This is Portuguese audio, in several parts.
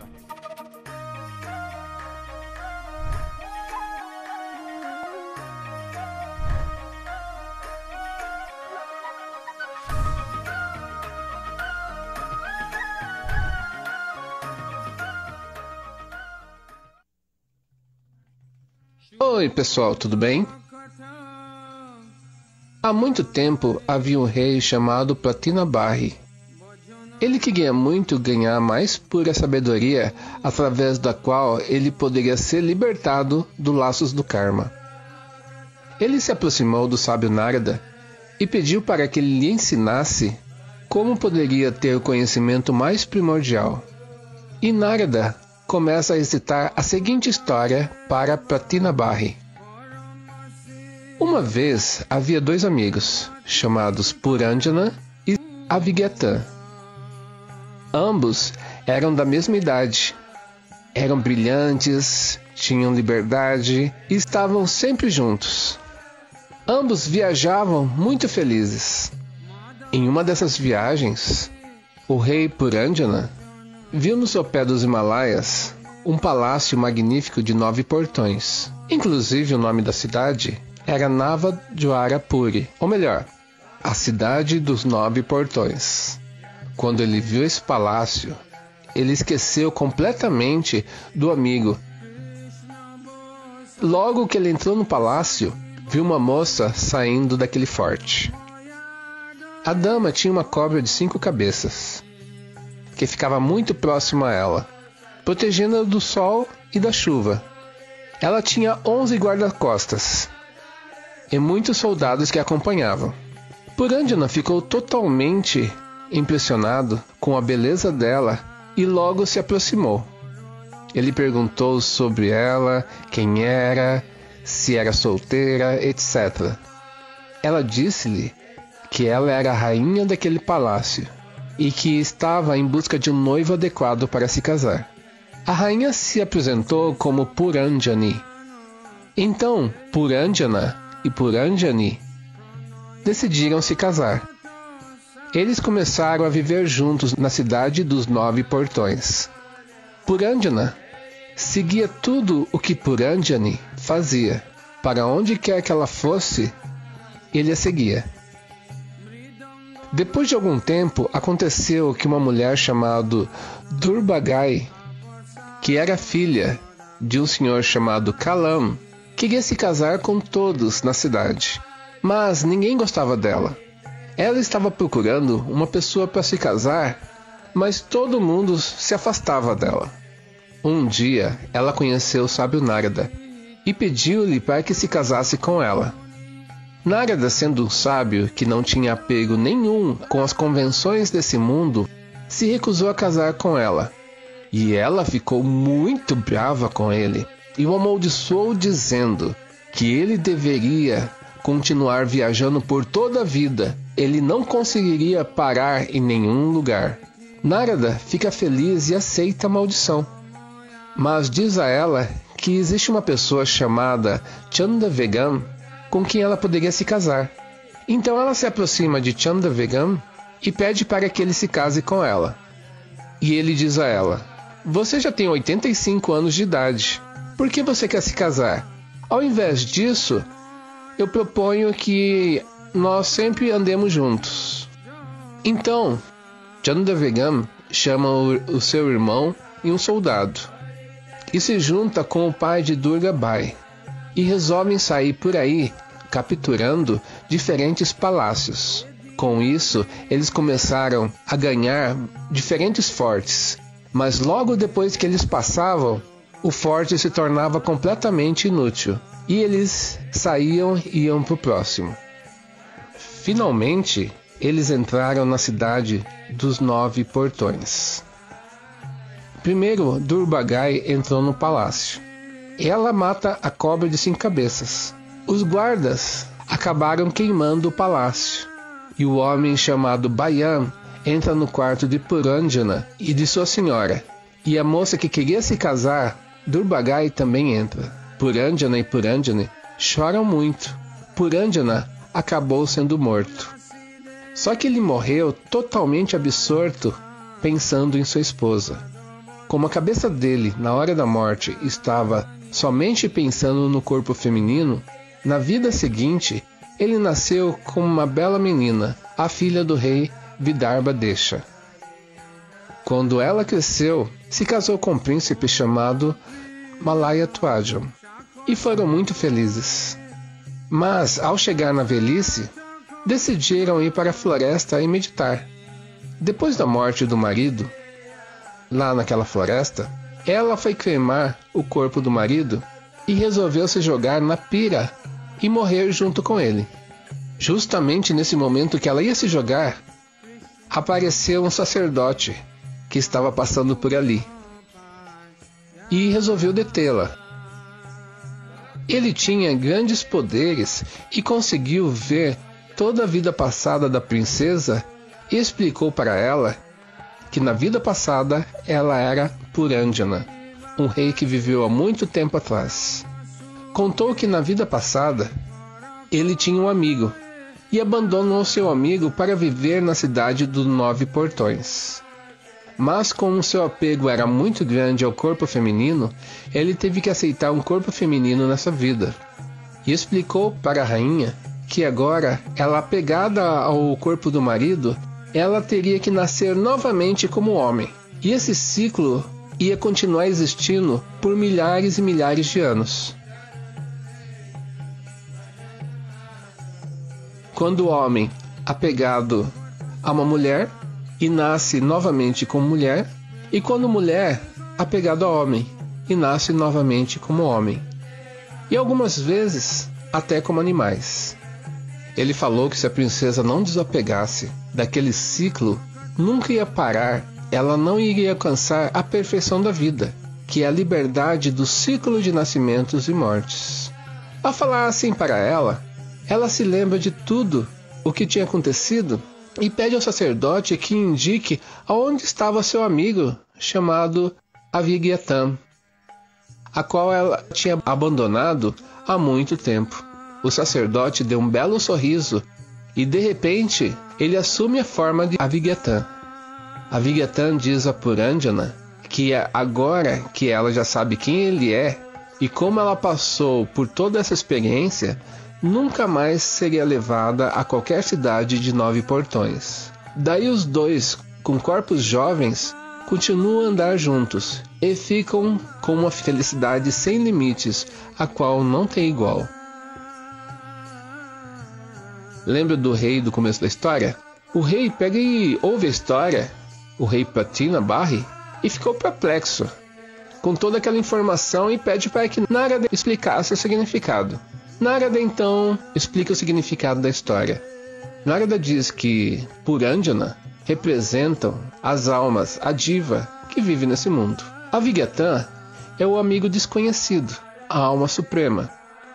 Oi pessoal, tudo bem? Há muito tempo havia um rei chamado Pratina Barri. Ele queria muito ganhar mais pura sabedoria, através da qual ele poderia ser libertado dos laços do karma. Ele se aproximou do sábio Narada e pediu para que ele lhe ensinasse como poderia ter o conhecimento mais primordial. E Narada começa a recitar a seguinte história para Pratina Barri. Uma vez havia dois amigos, chamados Purandjana e Avigheta. Ambos eram da mesma idade, eram brilhantes, tinham liberdade e estavam sempre juntos. Ambos viajavam muito felizes. Em uma dessas viagens, o rei Purandjana viu no sopé dos Himalaias um palácio magnífico de 9 portões. Inclusive o nome da cidade era Navadvipura, ou melhor, a cidade dos 9 portões. Quando ele viu esse palácio, ele esqueceu completamente do amigo. Logo que ele entrou no palácio, viu uma moça saindo daquele forte. A dama tinha uma cobra de 5 cabeças, que ficava muito próxima a ela, protegendo-a do sol e da chuva. Ela tinha 11 guarda-costas e muitos soldados que a acompanhavam. Purandjana ficou totalmente impressionado com a beleza dela e logo se aproximou. Ele perguntou sobre ela, quem era, se era solteira, etc. Ela disse-lhe que ela era a rainha daquele palácio e que estava em busca de um noivo adequado para se casar. A rainha se apresentou como Purandjani. Então, Purandjana e Purandjani decidiram se casar. Eles começaram a viver juntos na cidade dos 9 portões. Purandjana seguia tudo o que Purandjani fazia. Para onde quer que ela fosse, ele a seguia. Depois de algum tempo, aconteceu que uma mulher chamada Durbagai, que era filha de um senhor chamado Kalam, queria se casar com todos na cidade, mas ninguém gostava dela. Ela estava procurando uma pessoa para se casar, mas todo mundo se afastava dela. Um dia, ela conheceu o sábio Narada e pediu-lhe para que se casasse com ela. Narada, sendo um sábio que não tinha apego nenhum com as convenções desse mundo, se recusou a casar com ela. E ela ficou muito brava com ele e o amaldiçoou, dizendo que ele deveria continuar viajando por toda a vida. Ele não conseguiria parar em nenhum lugar. Narada fica feliz e aceita a maldição, mas diz a ela que existe uma pessoa chamada Chandavegam com quem ela poderia se casar. Então ela se aproxima de Chandavegam e pede para que ele se case com ela. E ele diz a ela: "Você já tem 85 anos de idade. Por que você quer se casar? Ao invés disso, eu proponho que nós sempre andemos juntos." Então, Chandavegam chama o seu irmão e um soldado e se junta com o pai de Durgabai e resolvem sair por aí capturando diferentes palácios. Com isso, eles começaram a ganhar diferentes fortes, mas logo depois que eles passavam, o forte se tornava completamente inútil e eles saíam e iam para o próximo. Finalmente, eles entraram na cidade dos 9 portões. Primeiro, Durbagai entrou no palácio. Ela mata a cobra de 5 cabeças. Os guardas acabaram queimando o palácio. E o homem chamado Bayan entra no quarto de Purandjana e de sua senhora. E a moça que queria se casar, Durbagai, também entra. Purandjana e Purandjani choram muito. Purandjana acabou sendo morto. Só que ele morreu totalmente absorto, pensando em sua esposa. Como a cabeça dele, na hora da morte, estava somente pensando no corpo feminino, na vida seguinte, ele nasceu como uma bela menina, a filha do rei Vidarbhadesha. Quando ela cresceu, se casou com um príncipe chamado Malayatwajam e foram muito felizes. Mas, ao chegar na velhice, decidiram ir para a floresta e meditar. Depois da morte do marido, lá naquela floresta, ela foi cremar o corpo do marido e resolveu se jogar na pira e morrer junto com ele. Justamente nesse momento que ela ia se jogar, apareceu um sacerdote que estava passando por ali e resolveu detê-la. Ele tinha grandes poderes e conseguiu ver toda a vida passada da princesa e explicou para ela que na vida passada ela era Purandjana, um rei que viveu há muito tempo atrás. Contou que na vida passada ele tinha um amigo e abandonou seu amigo para viver na cidade dos 9 portões. Mas como seu apego era muito grande ao corpo feminino, ele teve que aceitar um corpo feminino nessa vida. E explicou para a rainha que agora, ela apegada ao corpo do marido, ela teria que nascer novamente como homem. E esse ciclo ia continuar existindo por milhares e milhares de anos. Quando o homem, apegado a uma mulher, e nasce novamente como mulher, e quando mulher, apegado a homem, e nasce novamente como homem. E algumas vezes, até como animais. Ele falou que se a princesa não desapegasse daquele ciclo, nunca ia parar, ela não iria alcançar a perfeição da vida, que é a liberdade do ciclo de nascimentos e mortes. Ao falar assim para ela se lembra de tudo o que tinha acontecido e pede ao sacerdote que indique aonde estava seu amigo chamado Avighyatam, a qual ela tinha abandonado há muito tempo. O sacerdote deu um belo sorriso e de repente ele assume a forma de Avighyatam. Avighyatam diz a Purandjana que agora que ela já sabe quem ele é e como ela passou por toda essa experiência, nunca mais seria levada a qualquer cidade de 9 portões. Daí os dois, com corpos jovens, continuam a andar juntos e ficam com uma felicidade sem limites, a qual não tem igual. Lembra do rei do começo da história? O rei pega e ouve a história, o rei Pratina Barri, e ficou perplexo com toda aquela informação e pede para que Narada explicasse o significado. Narada então explica o significado da história. Narada diz que Purandjana representam as almas, a diva que vive nesse mundo. Avighyatam é o amigo desconhecido, a alma suprema.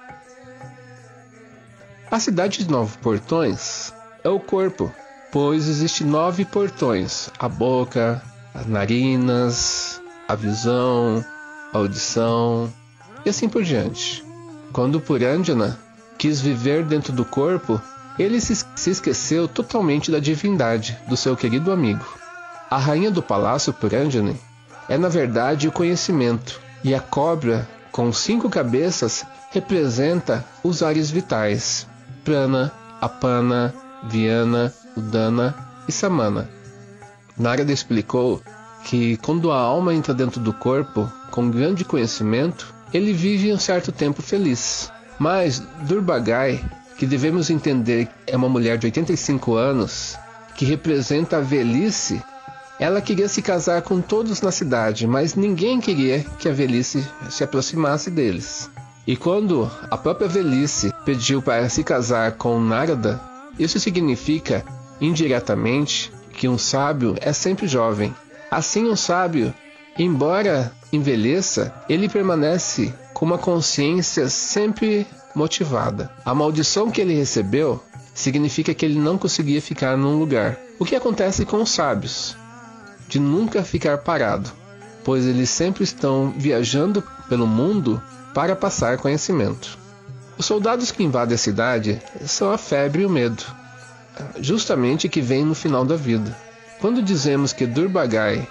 A cidade de 9 portões é o corpo, pois existem 9 portões: a boca, as narinas, a visão, a audição e assim por diante. Quando Purandjana quis viver dentro do corpo, ele se esqueceu totalmente da divindade do seu querido amigo. A rainha do palácio Purandjana é na verdade o conhecimento, e a cobra com 5 cabeças representa os ares vitais: Prana, Apana, Vyana, Udana e Samana. Narada explicou que quando a alma entra dentro do corpo com grande conhecimento, ele vive um certo tempo feliz. Mas Durbagai, que devemos entender é uma mulher de 85 anos, que representa a velhice, ela queria se casar com todos na cidade, mas ninguém queria que a velhice se aproximasse deles. E quando a própria velhice pediu para se casar com Narada, isso significa, indiretamente, que um sábio é sempre jovem. Assim, um sábio, embora envelheça, ele permanece com uma consciência sempre motivada. A maldição que ele recebeu significa que ele não conseguia ficar num lugar. O que acontece com os sábios? De nunca ficar parado, pois eles sempre estão viajando pelo mundo para passar conhecimento. Os soldados que invadem a cidade são a febre e o medo, justamente que vem no final da vida. Quando dizemos que Durbagai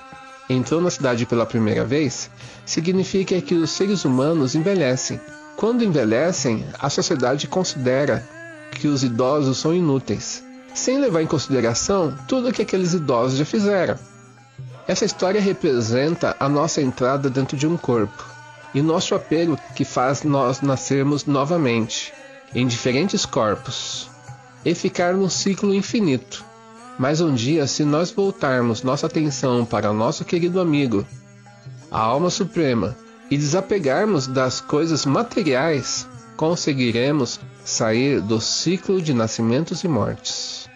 entrou na cidade pela primeira vez, significa que os seres humanos envelhecem. Quando envelhecem, a sociedade considera que os idosos são inúteis, sem levar em consideração tudo o que aqueles idosos já fizeram. Essa história representa a nossa entrada dentro de um corpo e nosso apelo que faz nós nascermos novamente, em diferentes corpos, e ficar num ciclo infinito. Mas um dia, se nós voltarmos nossa atenção para o nosso querido amigo, a alma suprema, e desapegarmos das coisas materiais, conseguiremos sair do ciclo de nascimentos e mortes.